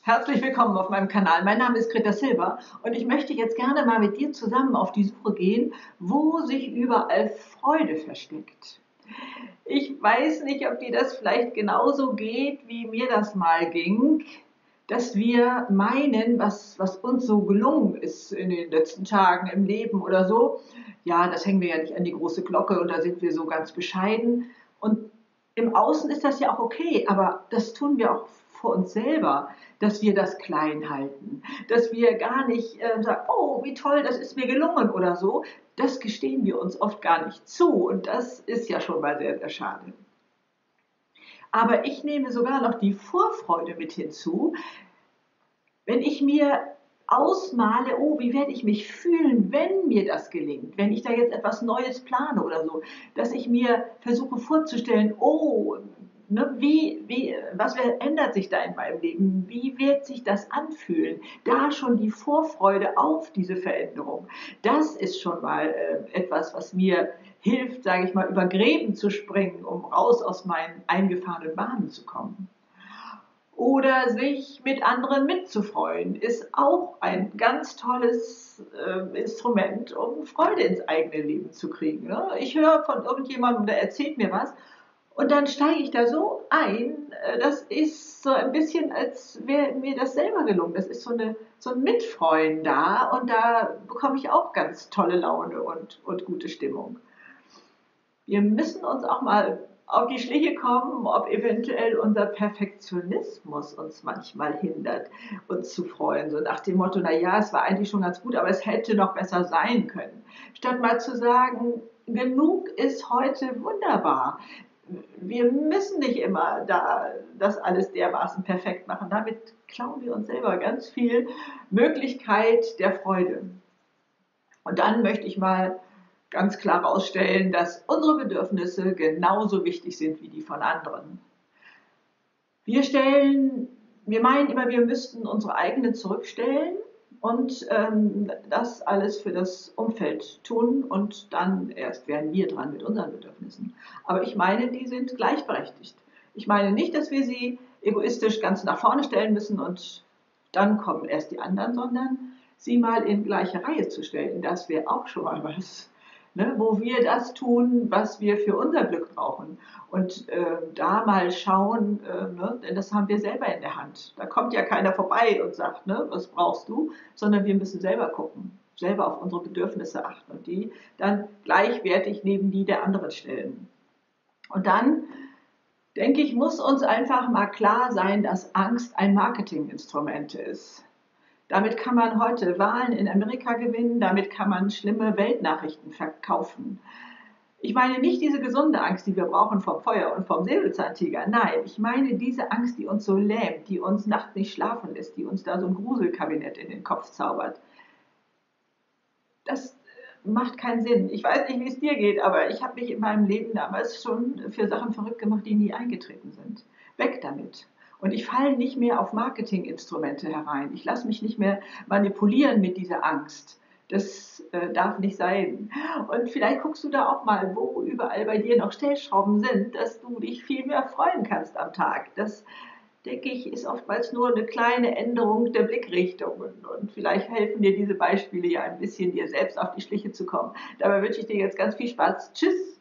Herzlich willkommen auf meinem Kanal. Mein Name ist Greta Silber und ich möchte jetzt gerne mal mit dir zusammen auf die Suche gehen, wo sich überall Freude versteckt. Ich weiß nicht, ob dir das vielleicht genauso geht, wie mir das mal ging, dass wir meinen, was uns so gelungen ist in den letzten Tagen im Leben oder so, ja, das hängen wir ja nicht an die große Glocke und da sind wir so ganz bescheiden. Und im Außen ist das ja auch okay, aber das tun wir auch vor uns selber, dass wir das klein halten, dass wir gar nicht sagen, oh, wie toll, das ist mir gelungen oder so. Das gestehen wir uns oft gar nicht zu und das ist ja schon mal sehr, sehr schade. Aber ich nehme sogar noch die Vorfreude mit hinzu, wenn ich mir ausmale, oh, wie werde ich mich fühlen, wenn mir das gelingt, wenn ich da jetzt etwas Neues plane oder so, dass ich mir versuche vorzustellen, oh, ne, was ändert sich da in meinem Leben, wie wird sich das anfühlen, da schon die Vorfreude auf diese Veränderung, das ist schon mal etwas, was mir hilft, sage ich mal, über Gräben zu springen, um raus aus meinen eingefahrenen Bahnen zu kommen. Oder sich mit anderen mitzufreuen, ist auch ein ganz tolles Instrument, um Freude ins eigene Leben zu kriegen. Ne? Ich höre von irgendjemandem, der erzählt mir was und dann steige ich da so ein, das ist so ein bisschen, als wäre mir das selber gelungen. Das ist so ein Mitfreuen da und da bekomme ich auch ganz tolle Laune und gute Stimmung. Wir müssen uns auch mal auf die Schliche kommen, ob eventuell unser Perfektionismus uns manchmal hindert, uns zu freuen. So nach dem Motto, na ja, es war eigentlich schon ganz gut, aber es hätte noch besser sein können. Statt mal zu sagen, genug ist heute wunderbar. Wir müssen nicht immer das alles dermaßen perfekt machen. Damit klauen wir uns selber ganz viel Möglichkeit der Freude. Und dann möchte ich mal ganz klar herausstellen, dass unsere Bedürfnisse genauso wichtig sind wie die von anderen. Wir meinen immer, wir müssten unsere eigenen zurückstellen und das alles für das Umfeld tun und dann erst werden wir dran mit unseren Bedürfnissen. Aber ich meine, die sind gleichberechtigt. Ich meine nicht, dass wir sie egoistisch ganz nach vorne stellen müssen und dann kommen erst die anderen, sondern sie mal in gleiche Reihe zu stellen. Das wäre auch schon mal was, ne, wo wir das tun, was wir für unser Glück brauchen. Und da mal schauen, ne, denn das haben wir selber in der Hand. Da kommt ja keiner vorbei und sagt, ne, was brauchst du, sondern wir müssen selber gucken, selber auf unsere Bedürfnisse achten und die dann gleichwertig neben die der anderen stellen. Und dann, denke ich, muss uns einfach mal klar sein, dass Angst ein Marketinginstrument ist. Damit kann man heute Wahlen in Amerika gewinnen, damit kann man schlimme Weltnachrichten verkaufen. Ich meine nicht diese gesunde Angst, die wir brauchen vom Feuer und vom Säbelzahntiger. Nein, ich meine diese Angst, die uns so lähmt, die uns nachts nicht schlafen lässt, die uns da so ein Gruselkabinett in den Kopf zaubert. Das macht keinen Sinn. Ich weiß nicht, wie es dir geht, aber ich habe mich in meinem Leben damals schon für Sachen verrückt gemacht, die nie eingetreten sind. Weg damit. Und ich falle nicht mehr auf Marketinginstrumente herein. Ich lasse mich nicht mehr manipulieren mit dieser Angst. Das darf nicht sein. Und vielleicht guckst du da auch mal, wo überall bei dir noch Stellschrauben sind, dass du dich viel mehr freuen kannst am Tag. Das, denke ich, ist oftmals nur eine kleine Änderung der Blickrichtung. Und vielleicht helfen dir diese Beispiele ja ein bisschen, dir selbst auf die Schliche zu kommen. Dabei wünsche ich dir jetzt ganz viel Spaß. Tschüss!